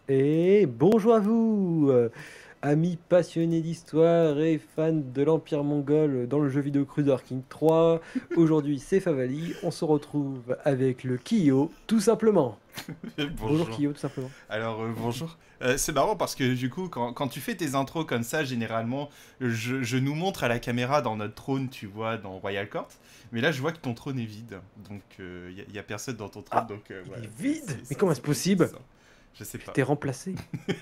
Et bonjour à vous, amis passionnés d'histoire et fans de l'Empire mongol dans le jeu vidéo Crusader King 3. Aujourd'hui, c'est Favali. On se retrouve avec le Kyo, tout simplement. Bonjour Bonjour. Kyo, tout simplement. Bonjour. C'est marrant parce que du coup, quand tu fais tes intros comme ça, généralement, je nous montre à la caméra dans notre trône, tu vois, dans Royal Court. Mais là, je vois que ton trône est vide. Donc, y a personne dans ton trône. Ah, Donc, il est voilà, vide? Mais ça, comment c'est est-ce plus possible? ça. Je sais Je pas. t'ai remplacé.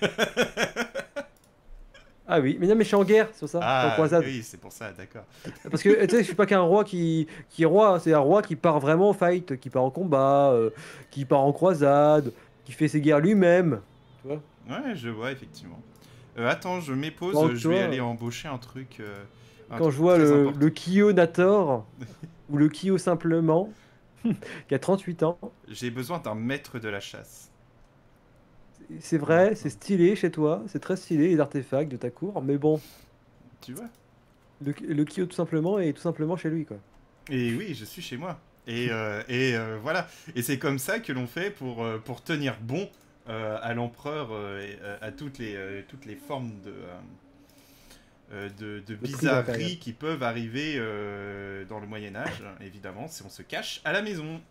Ah oui, mais non, mais je suis en guerre, c'est pour ça. Je suis en Ah, croisade. oui, c'est pour ça, d'accord. Parce que tu sais, je suis pas qu'un roi qui est roi, c'est un roi qui part vraiment au fight, qui part en combat, qui part en croisade, qui fait ses guerres lui-même. Tu vois? Ouais, je vois, effectivement. Attends, je Donc, m'épose, tu je vais aller vois. embaucher un Quand je truc vois très le important. Kyo Nator, ou le Kyo simplement, qui a 38 ans, J'ai besoin d'un maître de la chasse. c'est vrai, c'est Maintenant. stylé chez toi, c'est très stylé les artefacts de ta cour, mais bon, Tu vois? le Kyo tout simplement est tout simplement chez lui, quoi. Et oui, je suis chez moi. Voilà. Et c'est comme ça que l'on fait pour tenir bon à l'empereur et à toutes les formes de Le prise impérial. bizarreries qui peuvent arriver dans le Moyen Âge, évidemment, si on se cache à la maison.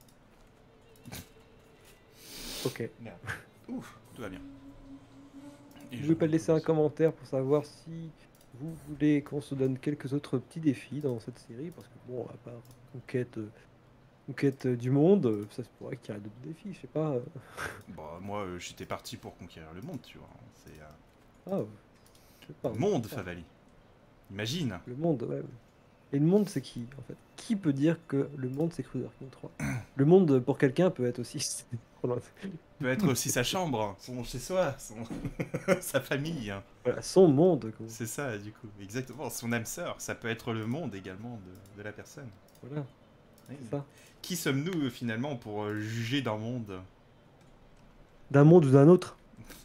Ok. Merde. Ouf, tout va bien. Et je N'oubliez pas de laisser un repose. commentaire pour savoir si vous voulez qu'on se donne quelques autres petits défis dans cette série, parce que bon, à part conquête du monde, ça se pourrait qu'il y ait d'autres défis, je sais pas. Bah, moi, j'étais parti pour conquérir le monde, tu vois. C'est Ah, je sais pas, moi, je monde, sais pas. Favali. Imagine. Le monde, ouais. Et le monde, c'est qui, en fait? Qui peut dire que le monde, c'est Crusader King 3? Le monde, pour quelqu'un, peut être aussi... Peut être aussi sa chambre, son chez-soi, sa famille. Voilà, son monde, quoi. C'est ça, du coup, exactement. Son âme sœur, ça peut être le monde également de la personne. Voilà, Oui. c'est ça. Qui sommes-nous finalement pour juger d'un monde? D'un monde ou d'un autre.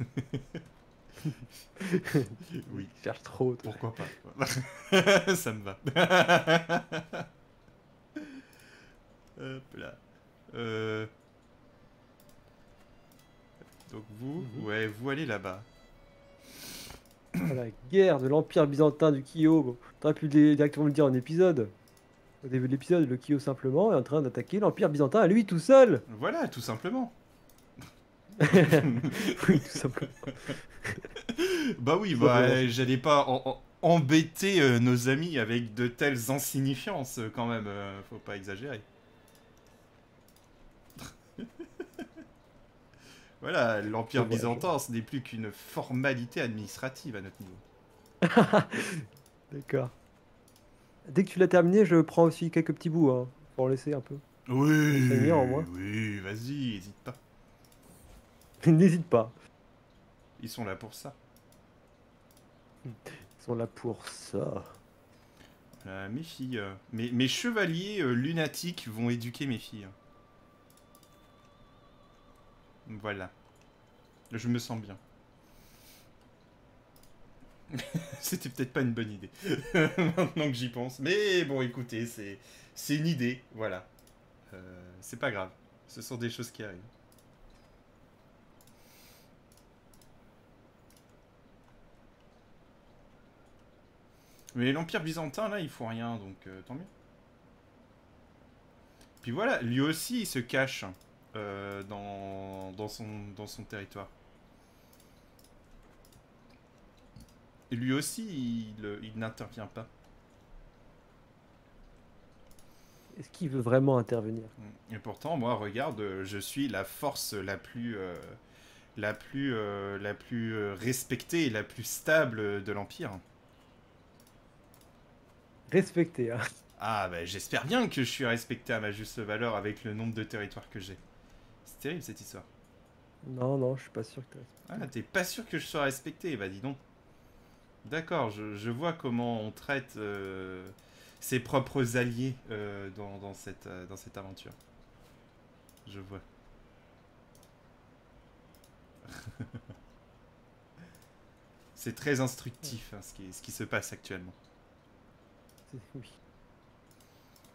Oui, Il cherche trop, toi. pourquoi pas. Ça me va. Hop là. Euh, donc vous, Mhm. ouais, vous allez là-bas. Ah, la guerre de l'Empire byzantin du Kyo. Bon, t'aurais pu directement le dire en épisode. Au début de l'épisode, le Kyo simplement est en train d'attaquer l'Empire byzantin à lui tout seul. Voilà, tout simplement. Oui, tout simplement. Bah oui, Tout simplement. bah j'allais pas embêter nos amis avec de telles insignifiances quand même, faut pas exagérer. Voilà, Je l'Empire vois, je vois. byzantin, ce n'est plus qu'une formalité administrative à notre niveau. D'accord. Dès que tu l'as terminé, je prends aussi quelques petits bouts, hein, pour laisser un peu. Renseigner en Oui, moi. oui, vas-y, hésite pas. N'hésite pas. Ils sont là pour ça. Ils sont là pour ça. Mes filles, mes chevaliers lunatiques vont éduquer mes filles. Voilà, je me sens bien. C'était peut-être pas une bonne idée, maintenant que j'y pense. Mais bon, écoutez, c'est une idée, voilà. C'est pas grave, ce sont des choses qui arrivent. Mais l'Empire byzantin, là, il faut rien, donc tant mieux. Puis voilà, lui aussi, il se cache dans son territoire. Et lui aussi, il n'intervient pas. Est-ce qu'il veut vraiment intervenir? Et pourtant, moi, regarde, je suis la force la plus respectée et la plus stable de l'Empire. Respecter, hein. Ah, bah, j'espère bien que je suis respecté à ma juste valeur avec le nombre de territoires que j'ai. C'est terrible cette histoire. Non, non, je suis pas sûr que t'es Ah, respecté. t'es pas sûr que je sois respecté? Bah, dis donc. D'accord, je vois comment on traite ses propres alliés dans cette aventure. Je vois. C'est très Ouais, instructif hein, ce qui se passe actuellement. oui.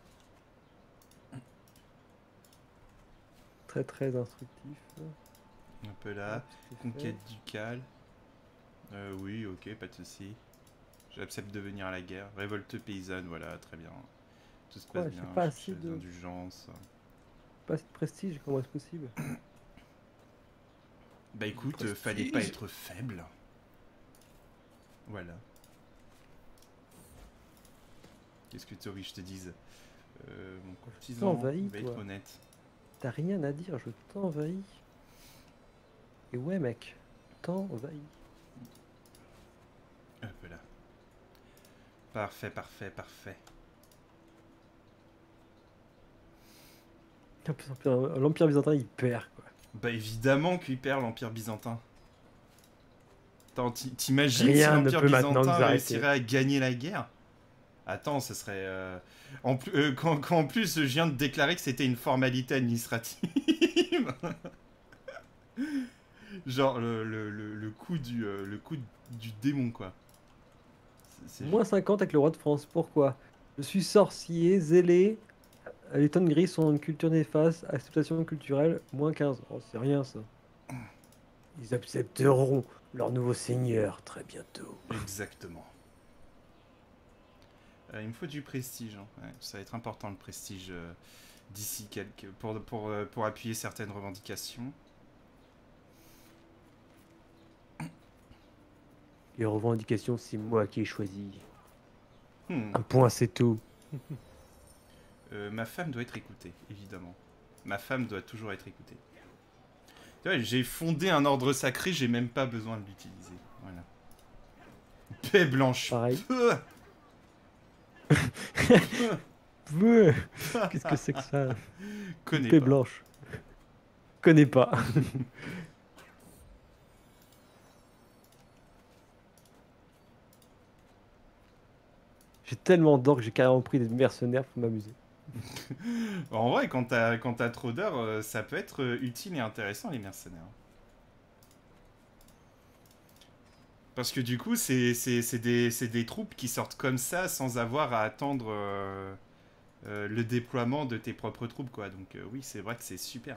Très très instructif. Un peu là. Hop, c'est Conquête fait. ducale. Oui, ok, pas de souci. J'accepte de venir à la guerre. Révolte paysanne, voilà, très bien. Tout se passe Quoi, bien. j'ai pas Je cherche assez les de, indulgences. pas assez de prestige, comment est-ce possible? Bah Du écoute, fallait pas prestige. être faible. Voilà. Qu'est-ce que tu veux que je te dise Mon Je courtisan t'envahis, va être toi. honnête. T'as rien à dire, je t'envahis. Et ouais, mec, t'envahis. Hop là. Parfait, parfait, parfait. L'Empire byzantin, il perd, quoi. Bah évidemment qu'il perd l'Empire byzantin. Attends, t'imagines si Rien ne l'Empire peut maintenant byzantin nous arrêter. réussirait à gagner la guerre? Attends, ce serait... quand en plus je viens de déclarer que c'était une formalité administrative. Genre le coup du démon, quoi. C'est Moins 50 avec le roi de France, pourquoi? Je suis sorcier, zélé, les tonnes grises sont une culture néfaste, acceptation culturelle, moins 15. Oh, c'est rien ça. Ils accepteront leur nouveau seigneur très bientôt. exactement. Il me faut du prestige. Hein. Ouais, ça va être important le prestige d'ici pour appuyer certaines revendications. Les revendications, c'est moi qui ai choisi. Hmm. Un point, c'est tout. Ma femme doit être écoutée, évidemment. Ma femme doit toujours être écoutée. Ouais, j'ai fondé un ordre sacré, j'ai même pas besoin de l'utiliser. Voilà. Paix blanche. Pareil. Peu. Ouais. Qu'est-ce que c'est que ça? Une Connais paix pas. blanche. Connais pas. J'ai tellement d'or que j'ai carrément pris des mercenaires pour m'amuser. En vrai, quand t'as trop d'heures, ça peut être utile et intéressant, les mercenaires. Parce que du coup, c'est des troupes qui sortent comme ça sans avoir à attendre le déploiement de tes propres troupes, quoi. Donc oui, c'est vrai que c'est super.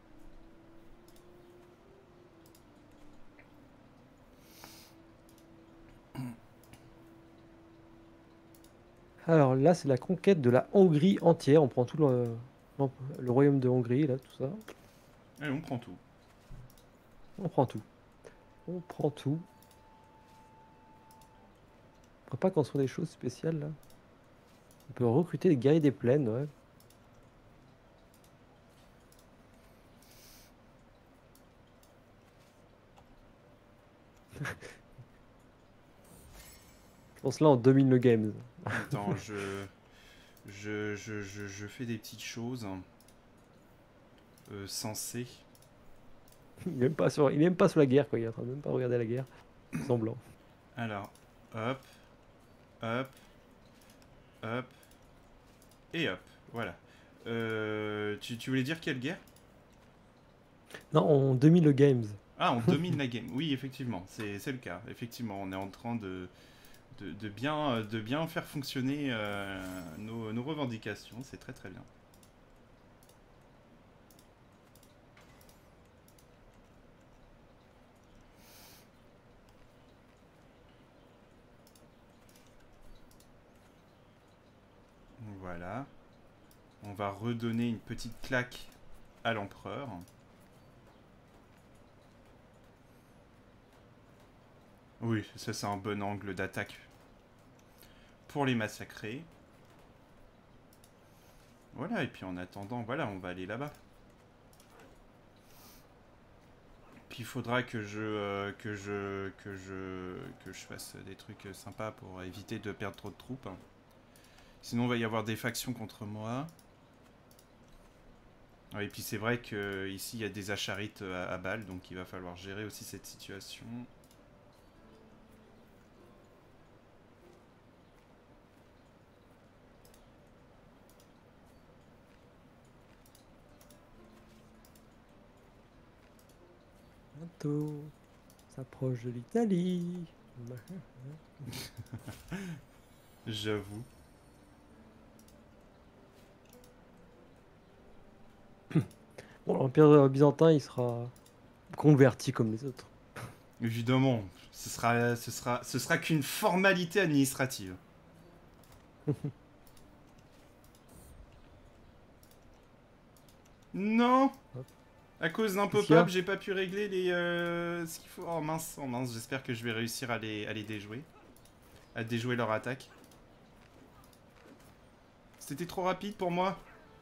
Alors là, c'est la conquête de la Hongrie entière. On prend tout le royaume de Hongrie, là, tout ça. Allez, on prend tout. On prend tout. On prend tout. On peut pas construire des choses spéciales, là. On peut recruter des guerriers des plaines, ouais. Je pense là, on domine le game. Attends, je fais des petites choses sensées. Il est même pas sur la guerre, quoi. Il est en train de même pas regarder la guerre. Semblant. Alors, hop, hop, hop, et hop. Voilà. Tu voulais dire quelle guerre? Non, on domine le games. Ah, on domine la game. Oui, effectivement, c'est le cas. Effectivement, on est en train de bien faire fonctionner nos revendications. C'est très très bien. Voilà. On va redonner une petite claque à l'empereur. Oui, ça c'est un bon angle d'attaque pour les massacrer. Voilà, et puis en attendant, voilà, on va aller là-bas. Puis il faudra que je fasse des trucs sympas pour éviter de perdre trop de troupes. Sinon, il va y avoir des factions contre moi. Et puis c'est vrai que ici il y a des acharites à balles, donc il va falloir gérer aussi cette situation. Bientôt, on s'approche de l'Italie. J'avoue. Bon, l'Empire byzantin, il sera convertis comme les autres. Évidemment, ce sera qu'une formalité administrative. Non, Hop. à cause d'un Qu'est-ce qu'il y pop-up, a? j'ai pas pu régler les ce qu'il faut. Oh mince, j'espère que je vais réussir à les déjouer. À déjouer leur attaque. C'était trop rapide pour moi.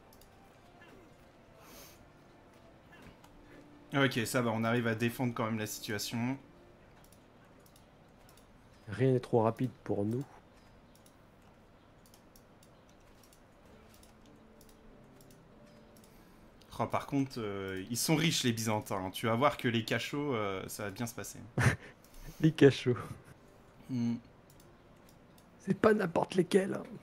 Ok, ça va, on arrive à défendre quand même la situation. Rien n'est trop rapide pour nous. Oh, par contre, ils sont riches les Byzantins. Tu vas voir que les cachots, ça va bien se passer. Les cachots. Hmm. C'est pas n'importe lesquels, hein.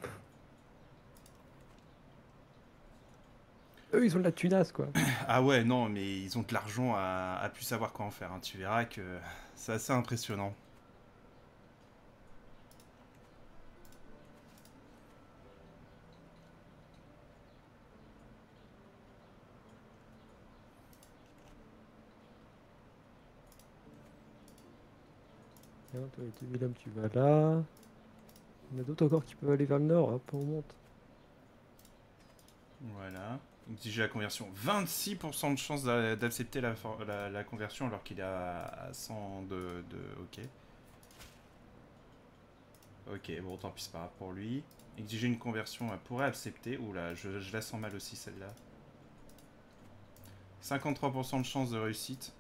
Eux, ils ont de la tunasse, quoi. Ah ouais, non, mais ils ont de l'argent à plus savoir quoi en faire. Hein. Tu verras que c'est assez impressionnant. Tiens, toi, les deux villes, tu vas là. Il y en a d'autres encore qui peuvent aller vers le nord. Hop, on monte. Voilà. Exiger la conversion. 26% de chance d'accepter la conversion alors qu'il est à 100 de... Ok. Ok, bon, tant pis, c'est pas grave pour lui. Exiger une conversion, elle pourrait accepter. Oula, je la sens mal aussi, celle-là. 53% de chance de réussite.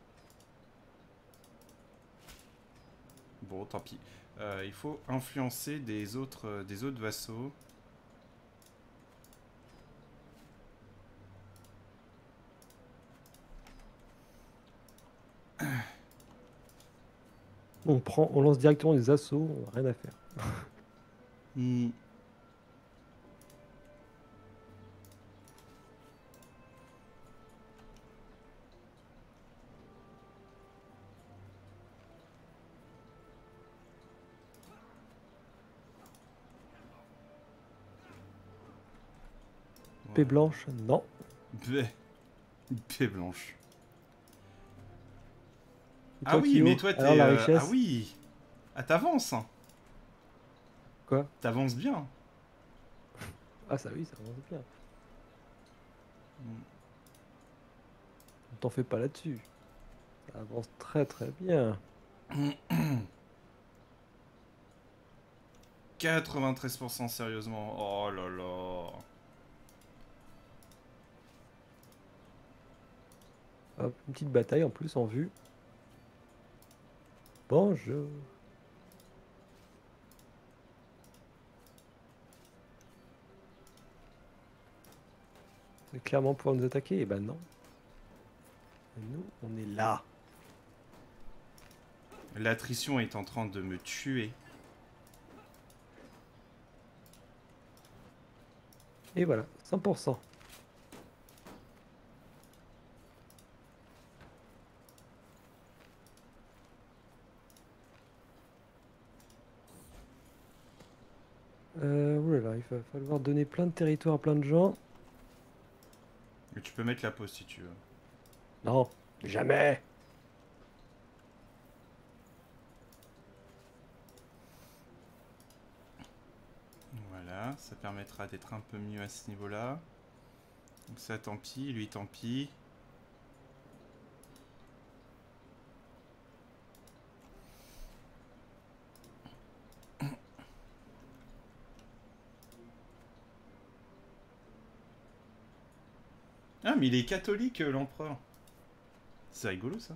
Bon, tant pis. Il faut influencer des autres vassaux. On lance directement des assauts. On a rien à faire. Hmm. Paix blanche, non. Paix blanche. Et Ah toi, oui, Kyo? mais toi, Alors, t'es... la Ah richesse? oui. Ah, t'avances. Hein. Quoi? T'avances bien. Ah, ça oui, ça avance bien. Hmm. Ne t'en fais pas là-dessus. Ça avance très très bien. 93% sérieusement. Oh là là. Hop, une petite bataille en plus en vue. Bonjour. Vous allez clairement pouvoir nous attaquer? Eh ben non. Et nous, on est là. L'attrition est en train de me tuer. Et voilà, 100%. Oulala, il va falloir donner plein de territoires à plein de gens. Mais tu peux mettre la pause si tu veux. Non, jamais. Voilà, ça permettra d'être un peu mieux à ce niveau-là. Donc ça, tant pis. Lui, tant pis. Ah, mais il est catholique, l'empereur. C'est rigolo, ça.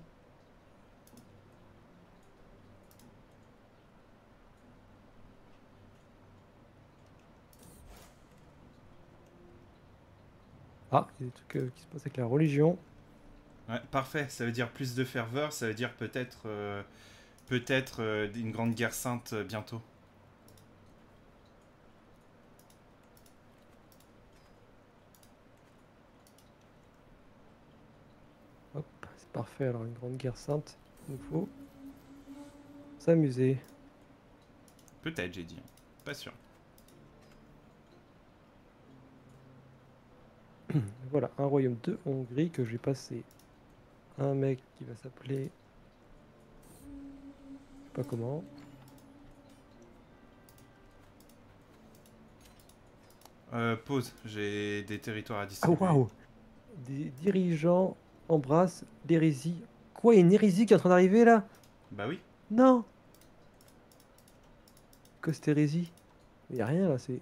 Ah, il y a des trucs qui se passent avec la religion. Ouais, parfait. Ça veut dire plus de ferveur. Ça veut dire peut-être une grande guerre sainte bientôt. Hop, c'est parfait. Alors, une grande guerre sainte. Il nous faut s'amuser. Peut-être, j'ai dit. Pas sûr. Voilà, un royaume de Hongrie que j'ai passé un mec qui va s'appeler... Je sais pas comment. Pause, j'ai des territoires à Ah distribuer. waouh! Des dirigeants embrassent l'hérésie. Quoi, il y a une hérésie qui est en train d'arriver là? Bah oui. Non! Que cette hérésie? Il y a rien là, c'est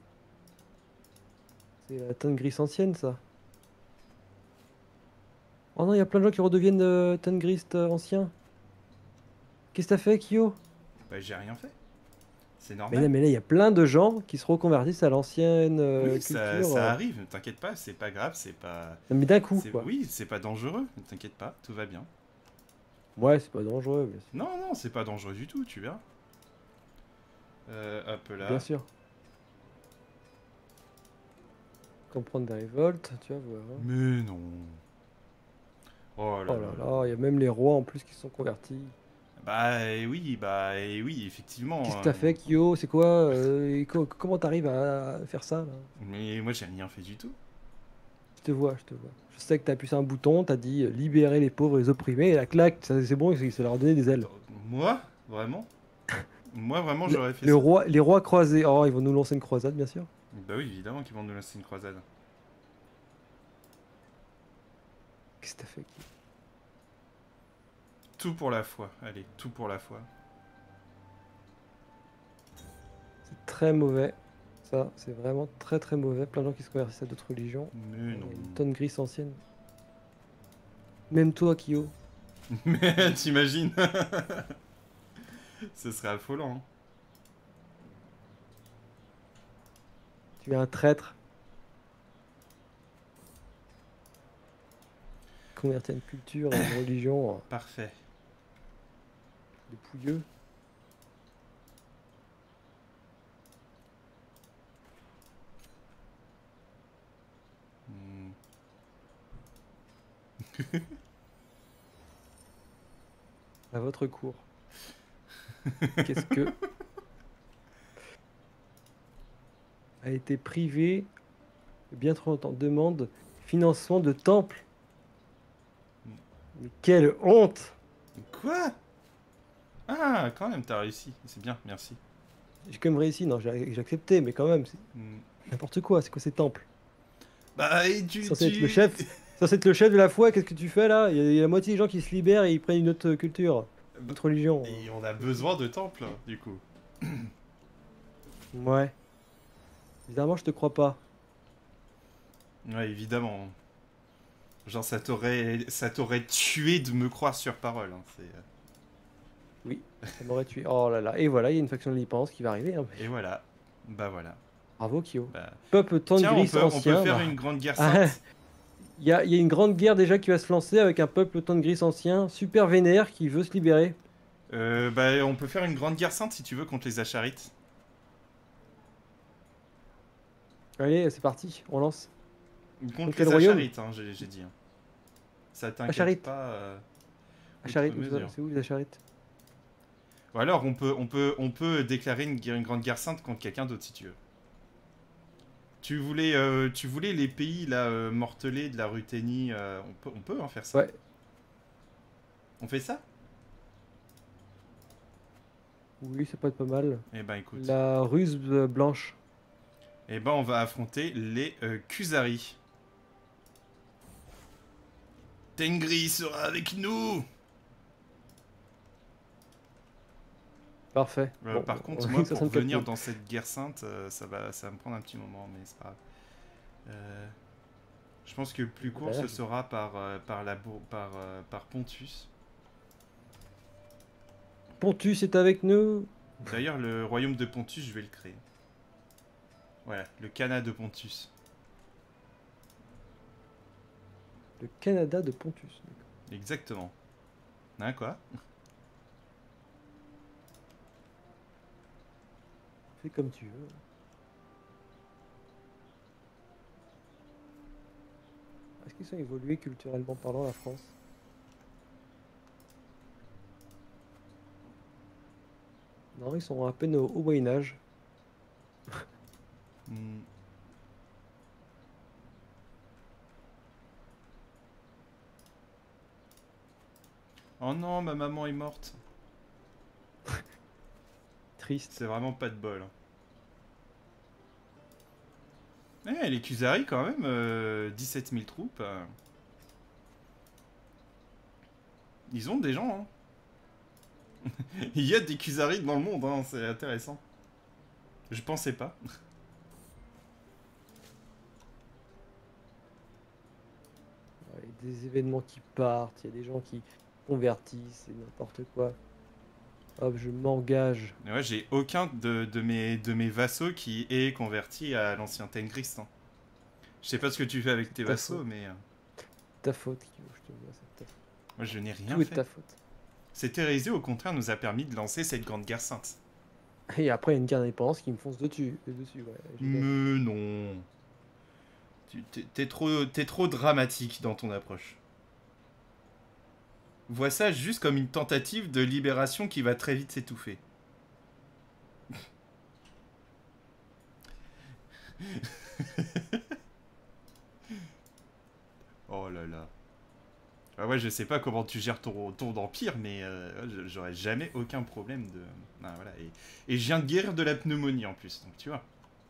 la Tengris ancienne ça. Oh non, il y a plein de gens qui redeviennent Tengris anciens. Qu'est-ce que t'as fait, Kyo? Bah j'ai rien fait. C'est Mais normal. non, mais là, il y a plein de gens qui se reconvertissent à l'ancienne Oui, culture. ça arrive, t'inquiète pas, c'est pas grave, c'est pas... Non, mais d'un coup, quoi. Oui, c'est pas dangereux, t'inquiète pas, tout va bien. Ouais, c'est pas dangereux, bien sûr. Non, non, c'est pas dangereux du tout, tu verras. Hop Bien là. sûr. Comprendre des révoltes, tu vas voir. Mais non. Oh là Oh là là là là, il y là. a même les rois en plus qui se sont convertis. Bah oui, Qu'est-ce effectivement. que t'as fait, Kyo? C'est quoi? Comment t'arrives à faire ça, là? Mais moi j'ai rien fait du tout. Je te vois, je te vois. Je sais que t'as appuyé sur un bouton, t'as dit libérer les pauvres et les opprimés, et la claque, c'est bon, ça leur a donné des ailes. Moi? Vraiment? Moi vraiment Le, j'aurais fait le ça? roi, les rois croisés. Oh, ils vont nous lancer une croisade, bien sûr. Bah oui, évidemment qu'ils vont nous lancer une croisade. Qu'est-ce que t'as fait, Kyo? Tout pour la foi, allez, tout pour la foi. C'est très mauvais. Ça, c'est vraiment très très mauvais. Plein de gens qui se convertissent à d'autres religions. Mais non. Une tonne grise ancienne. Même toi, Kyo. Mais t'imagines? Ce serait affolant. Hein. Tu es un traître. Converti à une culture, à une religion, Parfait. des pouilleux. Hmm. À votre cours. Qu'est-ce que a été privé bien trop longtemps? Demande financement de temple. Mais quelle honte! Quoi? Ah, quand même, t'as réussi. C'est bien, merci. J'ai quand même réussi, non, j'ai accepté, mais quand même, c'est Hmm. n'importe quoi, c'est quoi ces temples? Bah, et Censé être le chef, censé être le chef de la foi, qu'est-ce que tu fais là? Il y a la moitié des gens qui se libèrent et ils prennent une autre culture, une autre religion. Et on a besoin de temples, du coup. Ouais. Bizarrement, je te crois pas. Ouais, évidemment. Genre, ça t'aurait tué de me croire sur parole. Hein. Oui, ça m'aurait tué. Oh là là. Et voilà, il y a une faction de l'Hypence qui va arriver, hein. Et voilà. Bah voilà. Bravo, Kyo. Bah... Peuple Tiens, Tangris on peut ancien. faire Bah. une grande guerre Ah, sainte. il y a une grande guerre déjà qui va se lancer avec un peuple Tangris ancien, super vénère, qui veut se libérer. Bah, on peut faire une grande guerre sainte si tu veux contre les Acharites. Allez, c'est parti, on lance. Contre Quel les royaume? Acharites, hein, j'ai dit. Hein. Ça t'inquiète Acharite. pas. Acharite, Outre mesure. c'est où les Acharites? Ou alors on peut déclarer une grande guerre sainte contre quelqu'un d'autre si tu veux. Tu voulais les pays là mortelés de la Ruthénie, on peut en faire ça. Ouais. On fait ça? Oui, ça peut être pas mal. Eh ben écoute. La ruse blanche. Eh ben on va affronter les Kusari. Tengri sera avec nous. Parfait. Bon, Par contre, on a moi, eu pour 64 venir 000. dans cette guerre sainte, ça va me prendre un petit moment, mais c'est pas grave. Je pense que le plus court, ce sera par Pontus. Pontus est avec nous. D'ailleurs, le royaume de Pontus, je vais le créer. Voilà, le Cana de Pontus. Le Canada de Pontus. Exactement. Hein, quoi? Fais comme tu veux. Est-ce qu'ils sont évolués culturellement parlant, la France? Non, ils sont à peine au Moyen-Âge. Hmm. Oh non, ma maman est morte. Triste. C'est vraiment pas de bol. Eh, les Kuzari quand même, 17 000 troupes. Ils ont des gens, hein. Il y a des Kuzari dans le monde, hein, c'est intéressant. Je pensais pas. Ouais, des événements qui partent, il y a des gens qui convertissent, c'est n'importe quoi. Hop, je m'engage. Ouais, j'ai aucun de mes vassaux qui est converti à l'ancien Tengrist, hein. Je sais pas ce que tu fais avec tes Ta vassaux, faute. mais Ta faute, Kyo, je te vois, c'est ta faute. moi je n'ai rien Tout est de fait. ta faute. Cette hérésie, au contraire, nous a permis de lancer cette grande guerre sainte. Et après, il y a une guerre d'indépendance qui me fonce dessus, ouais, génial. Mais non. T'es trop dramatique dans ton approche. Vois ça juste comme une tentative de libération qui va très vite s'étouffer. Oh là là. Ah ouais, je sais pas comment tu gères ton empire, mais j'aurais jamais aucun problème de... Ah, voilà. Et je viens de guérir de la pneumonie en plus, donc tu vois.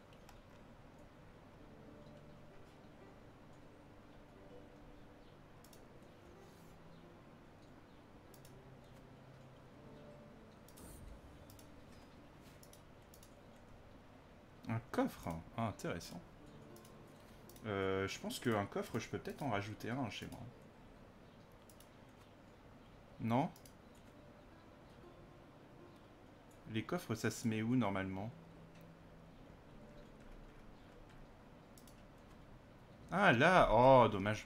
Un coffre, hein. Ah, intéressant. Je pense qu'un coffre, je peux peut-être en rajouter un chez moi. Non? Les coffres, ça se met où normalement? Ah, là! Oh, dommage.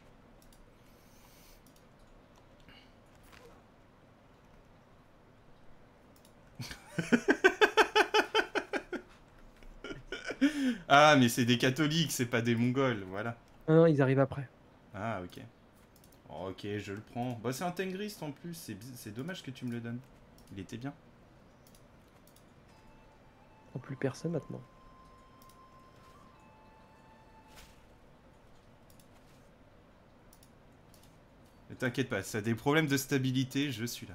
Ah, mais c'est des catholiques, c'est pas des mongols, voilà. Ah non, ils arrivent après. Ah, ok. Ok, je le prends. Bah, c'est un Tengrist en plus, c'est dommage que tu me le donnes. Il était bien. Oh, plus personne maintenant. Ne t'inquiète pas, si t'as des problèmes de stabilité, je suis là.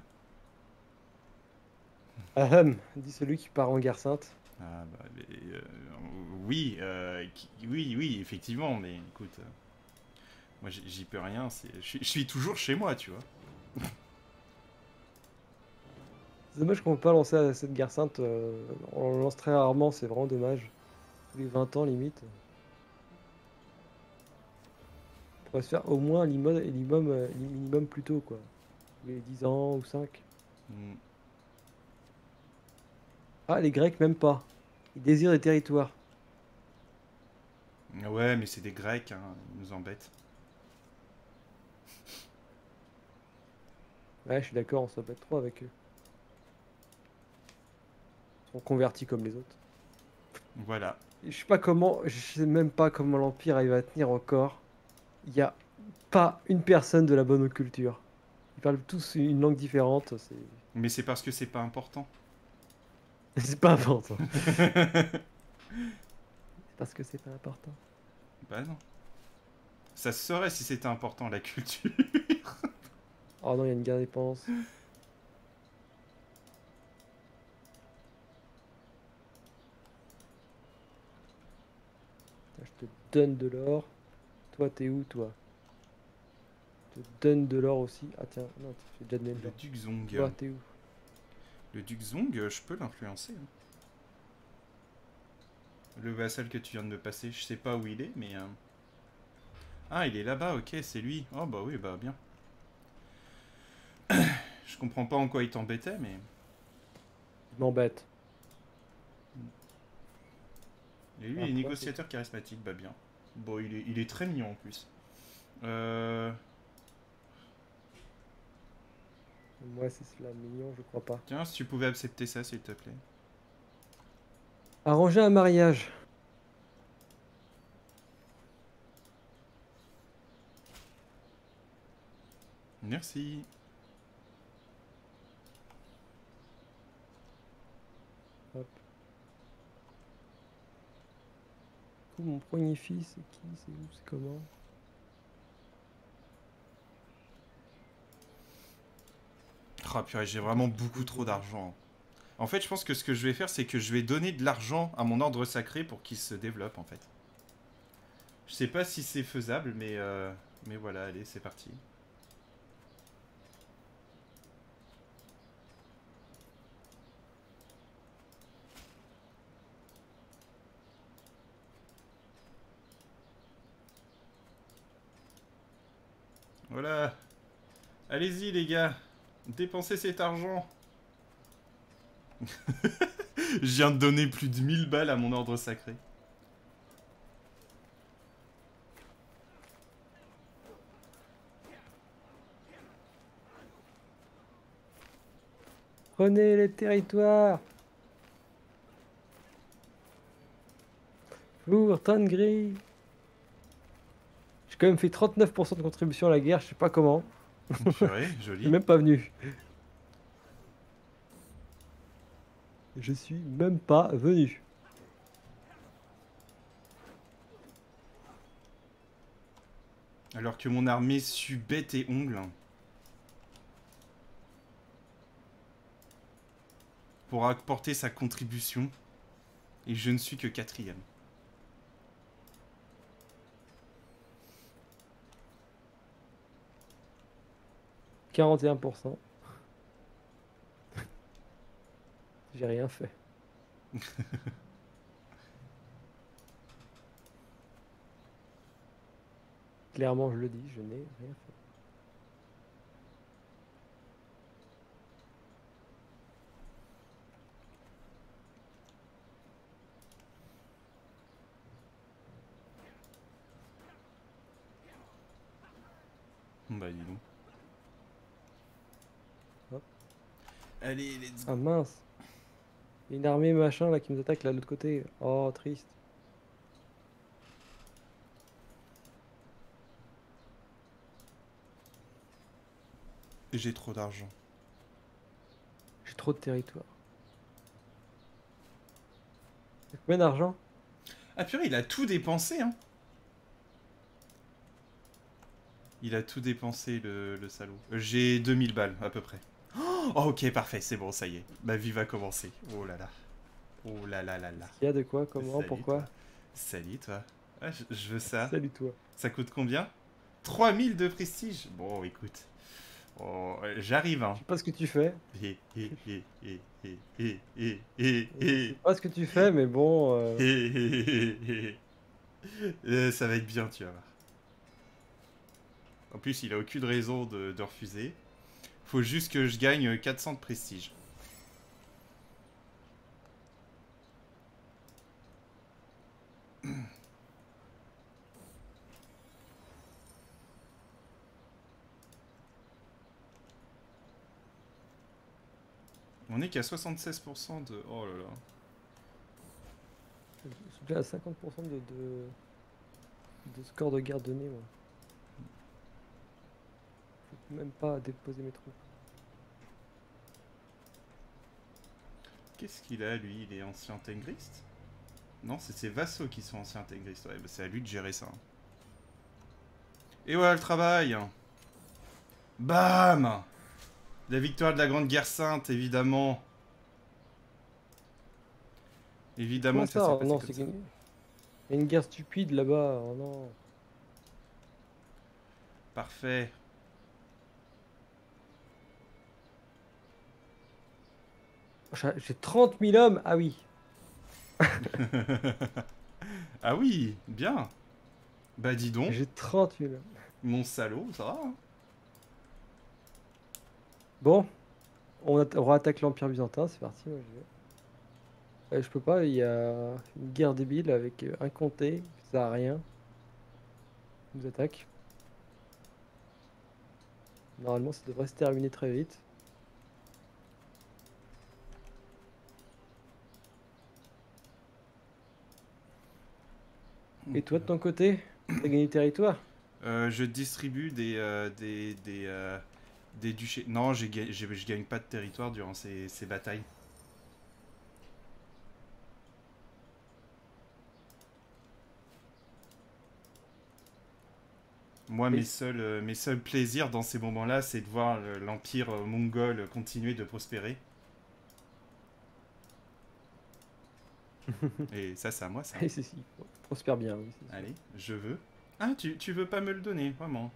Dit celui qui part en guerre sainte. Ah, bah, mais, oui, oui, oui, effectivement, mais écoute, moi j'y peux rien, je suis toujours chez moi, tu vois. C'est dommage qu'on peut pas lancer cette guerre sainte. On le lance très rarement, c'est vraiment dommage. Tous les 20 ans limite. On pourrait se faire au moins minimum plus tôt, quoi. Tous les 10 ans ou 5. Hmm. Ah, les Grecs, même pas. Ils désirent des territoires. Ouais, mais c'est des Grecs, hein, ils nous embêtent. Ouais, je suis d'accord, on s'embête trop avec eux. Ils sont convertis comme les autres. Voilà. Et je sais même pas comment l'Empire arrive à tenir encore. Il n'y a pas une personne de la bonne culture. Ils parlent tous une langue différente, Mais c'est parce que c'est pas important. c'est pas important. C'est parce que c'est pas important. Bah non. Ça se saurait si c'était important, la culture. Oh non, il y a une guerre des dépenses. Je te donne de l'or. Toi, t'es où, toi? Je te donne de l'or aussi. Ah tiens, non, j'ai déjà donné de Le l'or. duc Zong. Toi, t'es où? Le duc Zong, je peux l'influencer, hein. Le vassal que tu viens de me passer, je sais pas où il est, mais... Ah, il est là-bas, ok, c'est lui. Oh bah oui, bah bien. Je comprends pas en quoi il t'embêtait, mais... Il m'embête. Et lui, Ah, il est toi, négociateur charismatique, bah bien. Bon, il est très mignon en plus. Euh... moi, c'est cela, mignon, je crois pas. Tiens, si tu pouvais accepter ça, s'il te plaît. Arranger un mariage. Merci. Hop. Du coup, mon premier fils, c'est qui? C'est où? C'est comment? Oh purée, j'ai vraiment beaucoup trop d'argent. En fait, je pense que ce que je vais faire, c'est que je vais donner de l'argent à mon ordre sacré pour qu'il se développe, en fait. Je sais pas si c'est faisable, mais voilà, allez, c'est parti. Voilà. Allez-y, les gars. Dépensez cet argent. Je viens de donner plus de 1000 balles à mon ordre sacré. Prenez les territoires. Flour, gris. J'ai quand même fait 39% de contribution à la guerre, je sais pas comment. Purée, Je suis joli. même pas venu. Je suis même pas venu. Alors que mon armée sue bête et ongle pour apporter sa contribution. Et je ne suis que quatrième. « 41%. J'ai rien fait. Clairement, je le dis, je n'ai rien fait. Bah dis donc. Hop. Allez, let's Ah go. mince. Il y a une armée machin là qui nous attaque là de l'autre côté. Oh, triste. J'ai trop d'argent. J'ai trop de territoire. Combien d'argent? Ah purée, il a tout dépensé, hein. Il a tout dépensé, le salaud. J'ai 2000 balles, à peu près. Oh, ok, parfait, c'est bon, ça y est. Ma vie va commencer. Oh là là. Oh là là là là. Il y a de quoi? Comment? Salut, Pourquoi? toi. Salut, toi. Ah, je veux ça. Salut toi. Ça coûte combien? 3000 de prestige. Bon, écoute. Oh, j'arrive, hein. Je sais pas ce que tu fais. Hé, hé, hé, hé, hé, hé, hé, hé, Je sais hé. pas ce que tu fais, mais bon. Hé, hé, hé, hé, hé. Ça va être bien, tu vas voir. En plus, il a aucune raison de refuser. Faut juste que je gagne 400 de prestige. On est qu'à 76% de... Oh là là. Je suis déjà à 50% de score de guerre donné, moi. Faut même pas déposer mes troupes. Qu'est-ce qu'il a, lui? Il est ancien Tengriste? Non, c'est ses vassaux qui sont anciens Tengristes. Ouais, bah c'est à lui de gérer ça. Et voilà le travail. Bam! La victoire de la Grande Guerre Sainte, évidemment. Évidemment Comment que ça ça? s'est Oh passé non, comme c'est ça. il y a une guerre stupide là-bas. Oh non. Parfait. J'ai 30 000 hommes. Ah oui. Ah oui, bien. Bah dis donc, J'ai 30 000 hommes. mon salaud, ça va, hein. Bon, on réattaque l'Empire byzantin. C'est parti. Moi, j'y vais. Je peux pas. Il y a une guerre débile avec un comté. Ça sert à rien. Il nous attaque. Normalement, ça devrait se terminer très vite. Et toi, de ton côté, t'as gagné du territoire? Je distribue des duchés. Non, je gagne pas de territoire durant ces batailles. Moi, Oui. mes seuls plaisirs dans ces moments-là, c'est de voir l'empire mongol continuer de prospérer. Et ça, c'est à moi, ça. Et ceci prospère bien, oui, c'est sûr. Allez, je veux. Ah, tu veux pas me le donner, vraiment.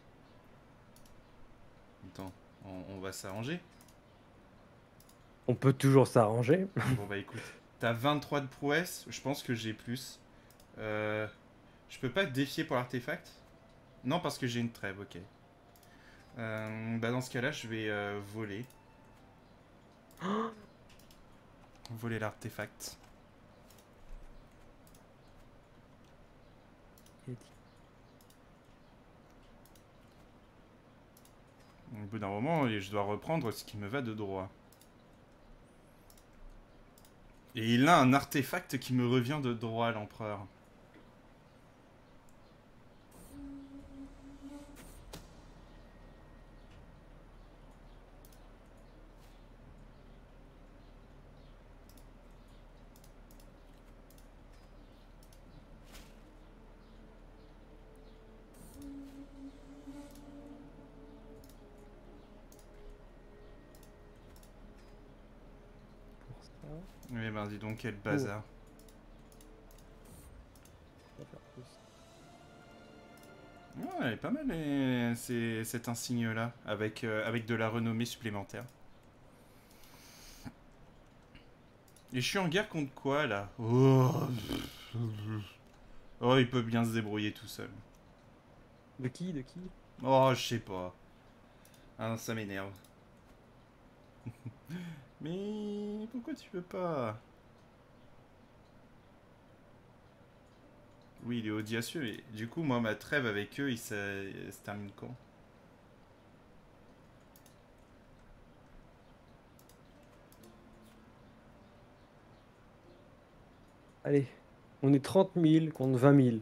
Attends, on va s'arranger. On peut toujours s'arranger. Bon, bah écoute, t'as 23 de prouesse, je pense que j'ai plus. Euh, je peux pas te défier pour l'artefact? Non, parce que j'ai une trêve, ok. Bah dans ce cas-là, je vais voler. Voler l'artefact. Au bout d'un moment, je dois reprendre ce qui me va de droit. Et il a un artefact qui me revient de droit, l'empereur. Pour ça, Eh ben dis donc, quel bazar. on va faire plus. Ouais, elle est pas mal, cet insigne-là, avec de la renommée supplémentaire. Et je suis en guerre contre quoi, là? Oh, il peut bien se débrouiller tout seul. De qui? De qui? Oh, je sais pas. Ah, ça m'énerve. Mais pourquoi tu veux pas? Oui, il est audacieux, et du coup, moi, ma trêve avec eux, se termine quand? Allez, on est 30 000 contre 20 000.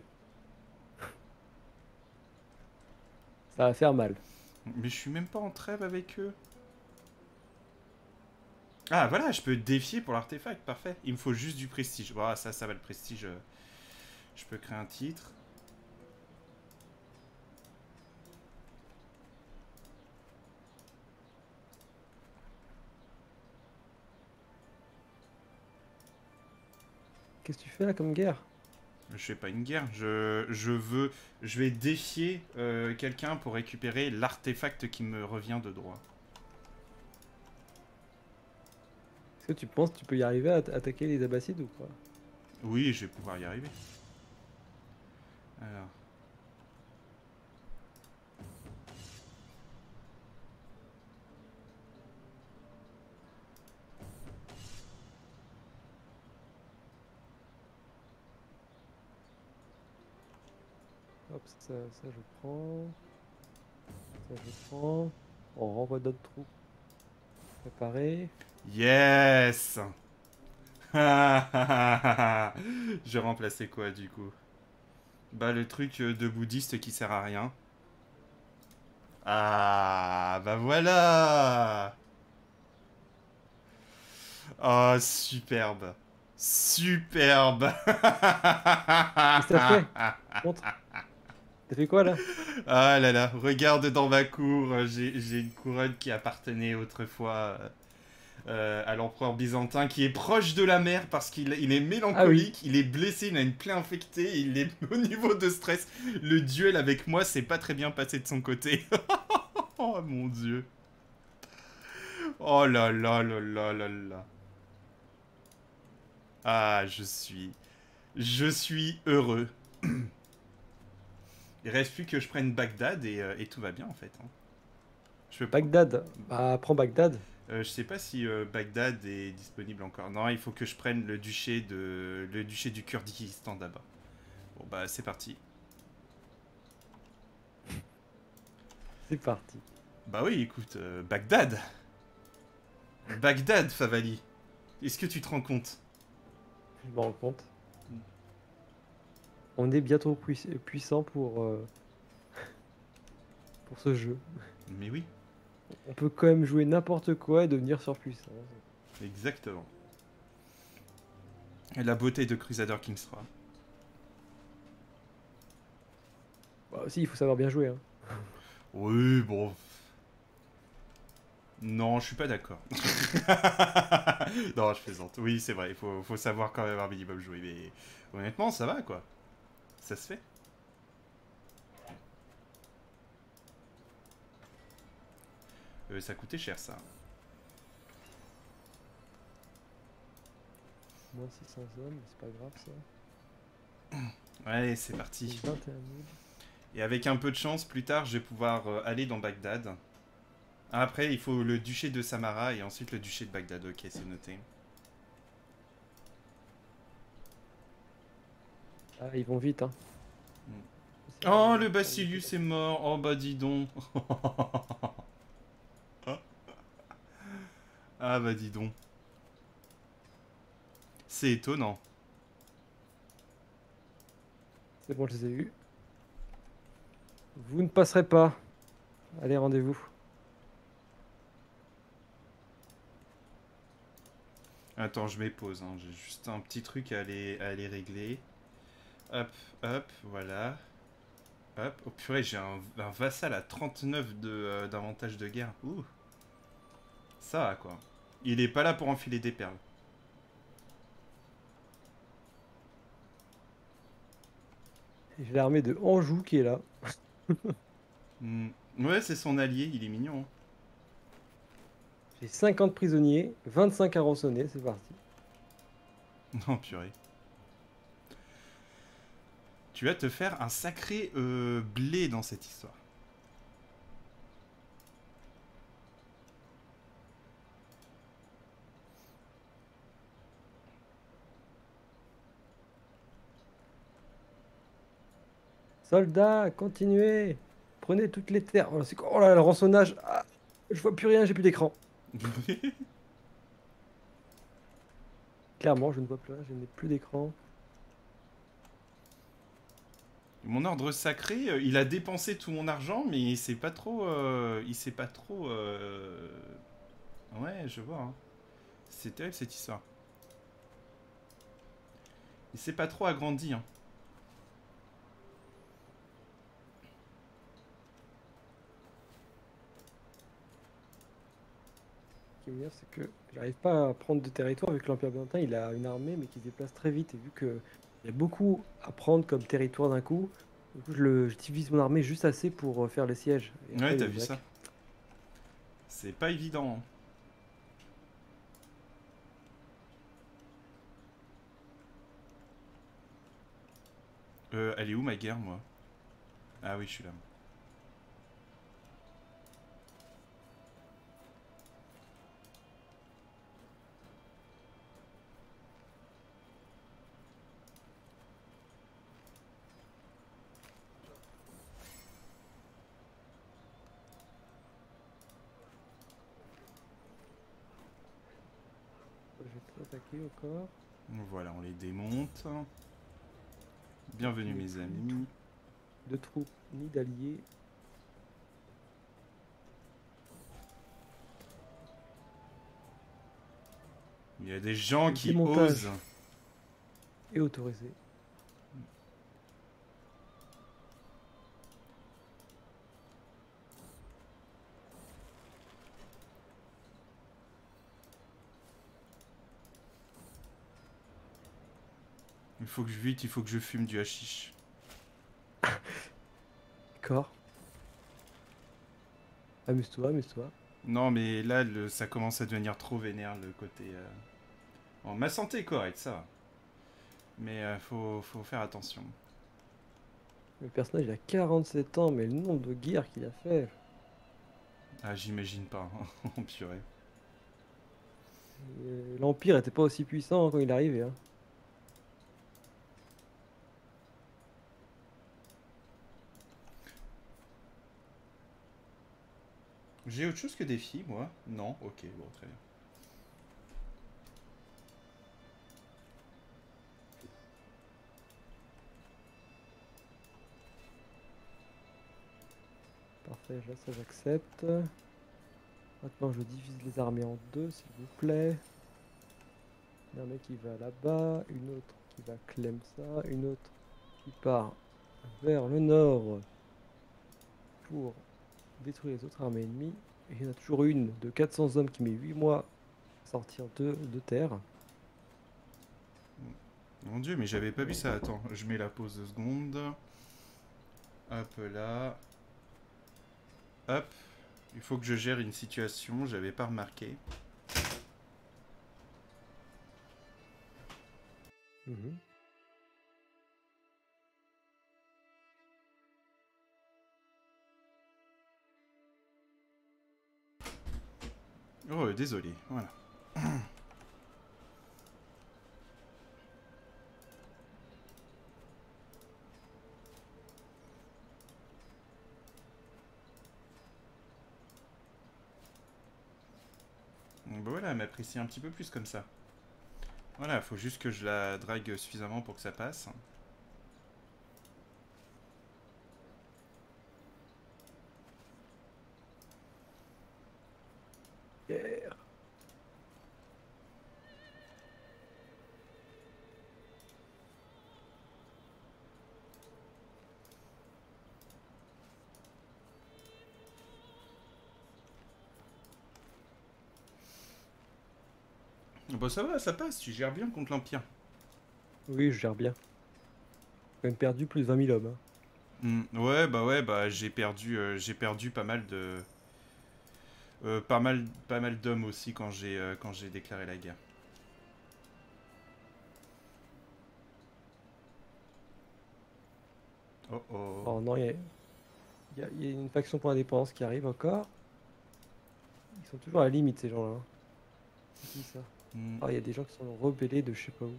Ça va faire mal. Mais je suis même pas en trêve avec eux. Ah, voilà, je peux défier pour l'artefact, parfait. Il me faut juste du prestige. Voilà, ça va le prestige. Je peux créer un titre. Qu'est-ce que tu fais là comme guerre? Je fais pas une guerre, je vais défier quelqu'un pour récupérer l'artefact qui me revient de droit. Est-ce que tu penses que tu peux y arriver à attaquer les Abbassides ou pas? Oui, je vais pouvoir y arriver. Alors. Hop, ça je prends. Ça je prends. On renvoie d'autres troupes préparées. Yes. Je vais remplacer quoi du coup? Bah le truc de bouddhiste qui sert à rien. Ah bah voilà. Oh superbe. Superbe. Qu'est-ce que t'as fait? Montre. T'as fait quoi là? Ah là là, regarde dans ma cour, j'ai une couronne qui appartenait autrefois à l'empereur byzantin qui est proche de la mer parce qu'il est Ah oui. mélancolique, il est blessé, il a une plaie infectée, il est au niveau de stress. Le duel avec moi s'est pas très bien passé de son côté. Oh mon dieu. Oh là là là là là là. Ah, je suis heureux. Il reste plus que je prenne Bagdad et tout va bien en fait, hein. Je peux prendre. Bagdad. Bah, prends Bagdad. Je sais pas si Bagdad est disponible encore. Non, il faut que je prenne le duché du Kurdistan d'abord. Bon bah c'est parti. C'est parti. Bah oui, écoute, Bagdad. Bagdad, Favali. Est-ce que tu te rends compte? Je me rends compte. On est bientôt puissant pour ce jeu. Mais oui, On peut quand même jouer n'importe quoi et devenir surpuissant. exactement. La beauté de Crusader Kings 3. Bah, aussi, il faut savoir bien jouer. Hein. Oui, bon. Non, je suis pas d'accord. Non, je plaisante. Oui, c'est vrai, faut savoir quand même un minimum jouer. Mais honnêtement, ça va quoi. Ça se fait. Ça coûtait cher ça. Moins 600 hommes, mais c'est pas grave ça. Allez, c'est parti. 21 000. Et avec un peu de chance, plus tard, je vais pouvoir aller dans Bagdad. Après, il faut le duché de Samara et ensuite le duché de Bagdad. Ok, c'est noté. Ah, ils vont vite, hein. Oh, le Bacillus est mort. Oh, bah dis donc. Ah, bah dis donc. C'est étonnant. C'est bon, je les ai eus. Vous ne passerez pas. Allez, rendez-vous. Attends, je m'épose. Hein. J'ai juste un petit truc à aller régler. Hop, hop, voilà. Hop. Oh purée, j'ai un vassal à 39 d'avantage de guerre. Ouh. Ça va quoi. Il est pas là pour enfiler des perles. J'ai l'armée de Anjou qui est là. Hmm. Ouais, c'est son allié, il est mignon. Hein. J'ai 50 prisonniers, 25 à rançonner, c'est parti. Non, purée. Tu vas te faire un sacré blé dans cette histoire. Soldats, continuez. Prenez toutes les terres. Oh, c'est quoi? Oh là, le rançonnage. Ah, je vois plus rien, j'ai plus d'écran. Clairement, je ne vois plus rien, je n'ai plus d'écran. Mon ordre sacré, il a dépensé tout mon argent, mais il sait pas trop. Il sait pas trop. Ouais, je vois. Hein. C'est terrible cette histoire. Il s'est pas trop agrandi. Hein. Ce qui est bien, c'est que j'arrive pas à prendre de territoire vu que l'Empire byzantin il a une armée mais qui se déplace très vite. Et vu qu'il y a beaucoup à prendre comme territoire d'un coup, du coup, je divise mon armée juste assez pour faire les sièges. Et Ouais, après, t'as il vu ça. attaque. C'est pas évident. Hein. Elle est où ma guerre, moi? Ah oui, je suis là. Je vais tout attaquer encore. Voilà, on les démonte. Bienvenue Je n'ai mes plus amis. de troupes ni d'alliés. Il y a des gens Le qui osent. démontage est autorisé. Il faut que je vite, il faut que je fume du hashish. D'accord. Amuse-toi, amuse-toi. Non, mais là, ça commence à devenir trop vénère le côté. Bon, ma santé est correcte, ça va. Mais faut faire attention. Le personnage il a 47 ans, mais le nombre de guerres qu'il a fait. Ah, j'imagine pas. Oh, purée. L'Empire était pas aussi puissant quand il est arrivé. Hein. J'ai autre chose que des filles, moi? Non? Ok, bon, très bien. Parfait, là ça j'accepte. Maintenant je divise les armées en deux, s'il vous plaît. Une armée qui va là-bas, une autre qui va Clemsa, une autre qui part vers le nord pour détruire les autres armées ennemies. Et il y en a toujours une de 400 hommes qui met 8 mois à sortir de terre. Mon dieu, mais j'avais pas vu ça. Attends, je mets la pause 2 secondes. Hop là. Hop. Il faut que je gère une situation, j'avais pas remarqué. Mhm. Oh, désolé, voilà. Donc bah voilà, elle m'apprécie un petit peu plus comme ça. Voilà, faut juste que je la drague suffisamment pour que ça passe. Guerre. Bon ça va, ça passe, tu gères bien contre l'Empire. Oui, je gère bien. J'ai quand même perdu plus de 20 000 hommes. Ouais, bah j'ai perdu pas mal de... pas mal d'hommes aussi quand j'ai déclaré la guerre. Oh oh. Oh non, il y a une faction pour l'indépendance qui arrive encore. Ils sont toujours à la limite, ces gens-là. C'est qui ça? Hmm. Ah, il y a des gens qui sont rebellés de je sais pas où.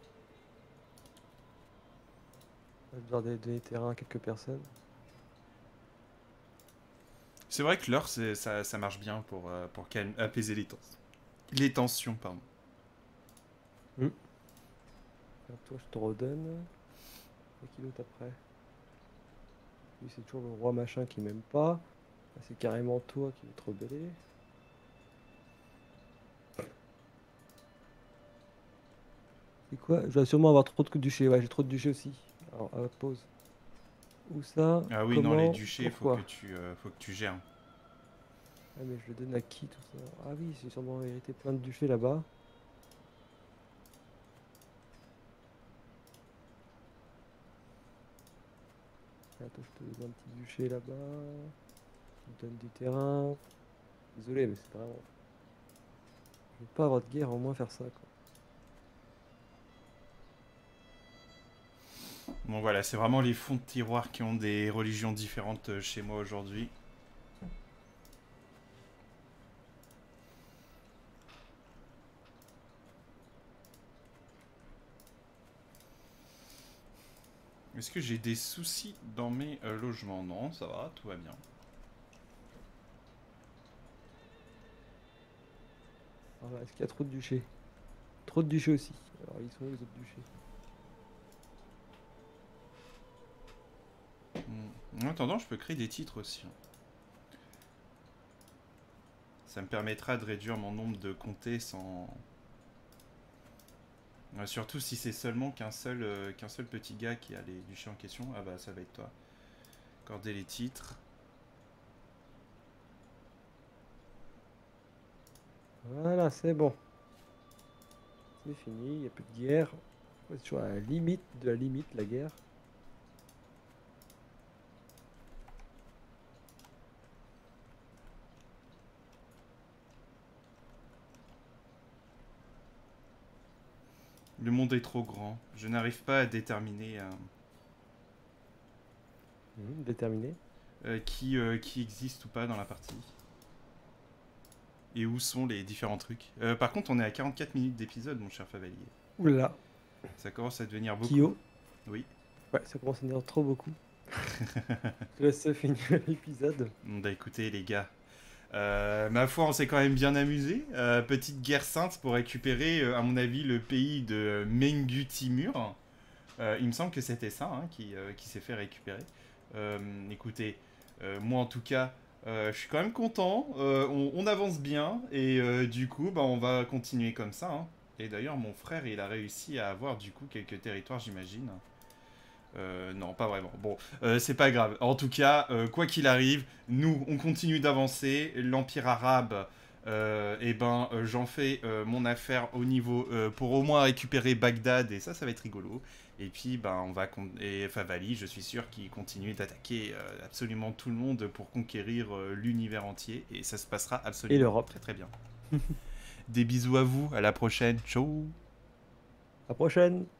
On va devoir donner terrain à quelques personnes. C'est vrai que l'heure, ça marche bien pour apaiser les tensions. Pardon. Alors, toi, je te redonne. Et qui d'autre après? Lui, c'est toujours le roi machin qui m'aime pas. Ah, c'est carrément toi qui veux te rebeller. C'est quoi? Je dois sûrement avoir trop de duchés. Ouais, j'ai trop de duchés aussi. Alors, pause. Où ça? Ah oui, non, les Comment? duchés, Pourquoi? faut que tu gères. Ah, mais je le donne à qui tout ça? Ah oui, j'ai sûrement hérité plein de duchés là-bas. Attends, je te donne un petit duché là-bas. Je te donne du terrain. Désolé, mais c'est vraiment. Je veux pas avoir de guerre, au moins faire ça, quoi. Bon voilà, c'est vraiment les fonds de tiroir qui ont des religions différentes chez moi aujourd'hui. Est-ce que j'ai des soucis dans mes logements? Non, ça va, tout va bien. Alors là, est-ce qu'il y a trop de duchés? Trop de duchés aussi. Alors, ils sont où les autres duchés? En attendant, je peux créer des titres aussi. Ça me permettra de réduire mon nombre de comtés sans... surtout si c'est seulement qu'un seul petit gars qui a les duchés en question. Ah bah ça va être toi. Accorder les titres. Voilà, c'est bon. C'est fini, il n'y a plus de guerre. C'est toujours à la limite de la limite, la guerre. Le monde est trop grand. Je n'arrive pas à déterminer Déterminé. qui existe ou pas dans la partie. Et où sont les différents trucs. Par contre, on est à 44 minutes d'épisode, mon cher Favalier. Oula, Ça commence à devenir beaucoup. Kyo. Oui. Ouais, ça commence à devenir trop beaucoup. Je te laisse finir l'épisode. Bah écoutez, les gars. Ma foi, on s'est quand même bien amusé. Petite guerre sainte pour récupérer, à mon avis, le pays de Mengu Timur. Il me semble que c'était ça hein, qui s'est fait récupérer. Écoutez, moi en tout cas, je suis quand même content. On avance bien et du coup, bah, on va continuer comme ça. Hein. Et d'ailleurs, mon frère, il a réussi à avoir du coup quelques territoires, j'imagine. Non, pas vraiment. Bon, c'est pas grave. En tout cas, quoi qu'il arrive, nous, on continue d'avancer. L'Empire arabe, j'en fais mon affaire au niveau pour au moins récupérer Bagdad, et ça va être rigolo. Et puis, et Favali, je suis sûr qu'il continue d'attaquer absolument tout le monde pour conquérir l'univers entier, et ça se passera Et absolument l'Europe. très très bien. Des bisous à vous, à la prochaine. Ciao. À la prochaine.